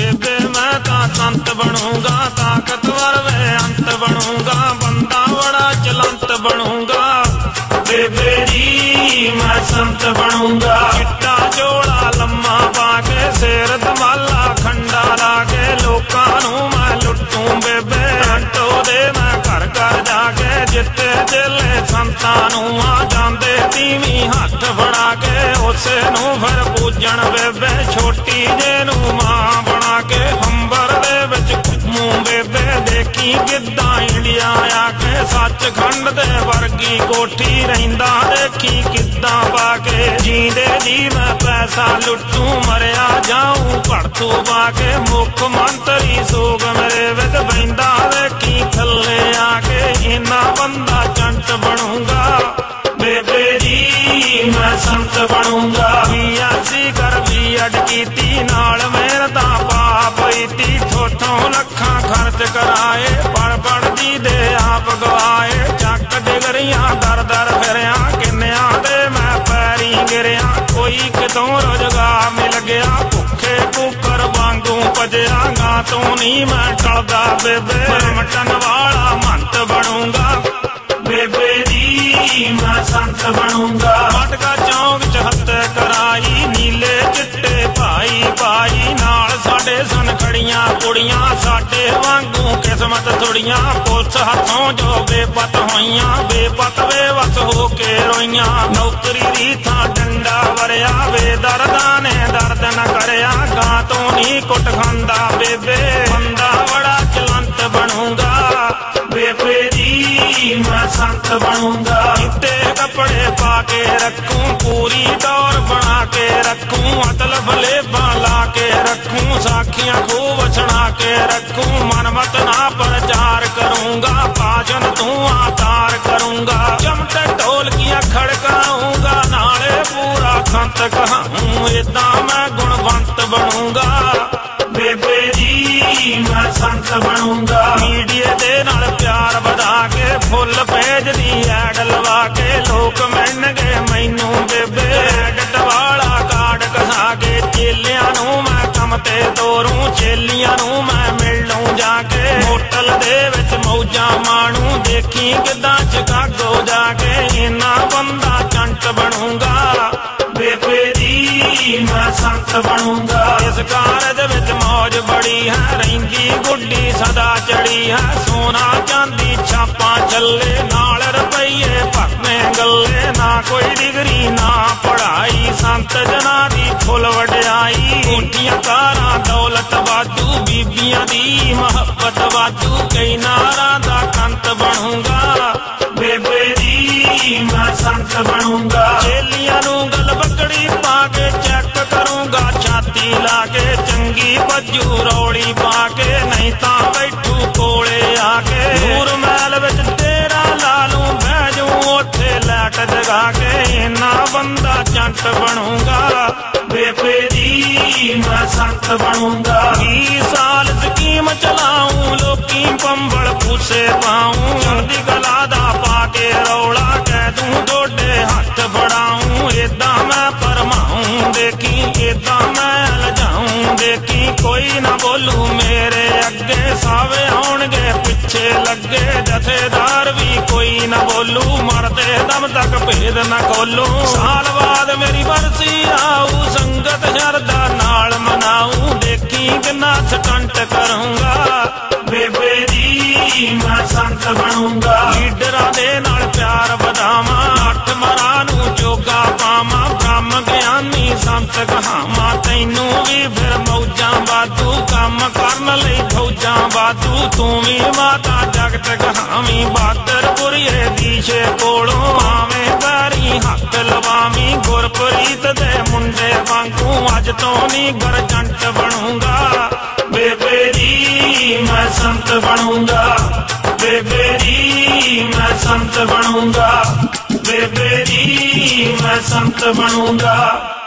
बेबे मैं ता संत बनूंगा, ताकतवर वे अंत बनूंगा, बंदा बड़ा चलंत बनूंगा। बेबे जी मैं संत बनूंगा। चिट्टा जोड़ा लम्मा पाके सिर धमाला खंडा लाके लोकां नूं मैं लुटूं बेबे। घंटो दे मैं घर घर जाके जिते दिले संतां नूं आ जांदे तीवीं हथ फड़ा के उसे नूं फिर पूजन बेबे। छोटी जे नूं मां बना के अंबर दे विच घूमूं बेबे। देखी किद्दां इंडिया आके सचखंड दे वर्गी कोठी रहिंदा देखी किद्दां पाके। जींदे जी मैं पैसा लुटूं मरिया जाऊं भड़तू पाके। मुख मंत्री सोग मेरे विच बहिंदा देखी थल्ले आके। इन्ना बंदा चंट बनूंगा बेबे जी मैं संत बनूंगा। BSc कर B.Ed कीती नाल मेहनत पाप इती। थोथों लखां खर्च कराए पढ़ पढ़ जी दे आप गवाए। चक डिगरियां दर दर फिरिया किन्नियां दे मैं पैरी गिरिया। कोई कितों रोजगार मिल गया भुखे कुकर वांगू भजया। गा तो नहीं मैं टलदा बेबे मटन वाला मंत बनूंगा। बेबे जी मैं संत बनूंगा। मटका चौक च हत्या कराई नीले चिट्टे भाई भाई। नाल साडे सन खड़ियां कुड़ियां साडे वांगू किस्मत थोड़ियां। पुलिस हथों जो बेपत होइयां बेपत बेवस होके रोइयां। नौकरी दी थां डंडा वरिया बेदर्दा ने दर्द न करया। गा तो नहीं कुट खांदा बेबे बंदा बड़ा चलंत बनूंगा। बेबे जी मैं संत बनूंगा। चिट्टे कपड़े पाके रखूं पूरी दौर बना के रखूं। मतलब लेबा ला के रखूं साखियां खूब छड़ा के रखूं। मनमत ना प्रचार करूंगा भाजन तू आतार करूंगा। चमटे ढोलकियां खड़काऊंगा नाले पूरा खंत कहाऊं। इदा मैं गुणवंत बनूंगा। बेबे जी मैं संत बनूंगा। मीडिया दे नाल प्यार बधा के फुल पेज दी ऐड लवा के लोक मिलणगे मैनू बेबे। एडिट वाला कार्ड कसा के चेलियां नूं मैं कम ते तोरूं। चेलियां नूं मैं मिलूं जाके होटल दे विच मौजां माणूं। देखी किदां चिकागो जाके इन्ना बंदा चंट बनूंगा। बेबे जी मैं संत बनूंगा। इस कारज विच मौज बड़ी है रहिंदी गुड्डी सदा चढ़ी है। सोना चांदी छापा चले नाल रुपये भरने गले। ना कोई डिग्री ना पढ़ाई संत जना दी फुल वड्याई। कोठियां कारां दौलत वाधू बीबियां दी मोहब्बत वाधू। कई नारां दा कंत बनूंगा। बेबे जी मैं संत बनूंगा। चेलियां नूं गल बकड़ी पाके चेक करूंगा छाती लाके। चंगी बज्जू रौली पाके नहीं तां बैठू कोले आके। नूर महल विच तेरा लालू बैजू ओथे लैट जगा के। इन्ना बंदा चंट बनूंगा। बेबे जी मैं संत बनूंगा। 20 साल स्कीम चलाऊं लोकी पंबड़ पूसे पाऊं। चढ़दी कला दा पाके रौला कह दूं डोडे हथ फड़ाऊं। इदा मैं परमाऊं देखी इदा मैं लजाऊं देखी। कोई ना बोलू मेरे अगे सावे आउणगे पिछे लगे। जथेदार भी कोई ना बोलू मरदे दम तक भेद न खोलू। साल बाद मेरी बरसी आऊ संगत शरदा नाल मनाऊं। देखी किन्ना स्टंट करूंगा। बेबे जी मैं संत बनूंगा। लीडरां दे नाल प्यार वधावां 8 मरां नूं जोगा पावां। ब्रह्म ज्ञानी संत कहावां तैनू भी फिर मौजां वाधू। काम करन लई फौजां वाधू। तू भी माता जगत कहावी बहादुरपुरिये दीशे कोलों। आवें पैरी हथ लवावी गुरप्रीत दे मुंडे वांगू। अज तो नहीं गरजंट बनूंगा। बेबे जी मैं संत बनूंगा। बेबे जी मैं संत बनूंगा। बेबे जी मैं संत बनूंगा।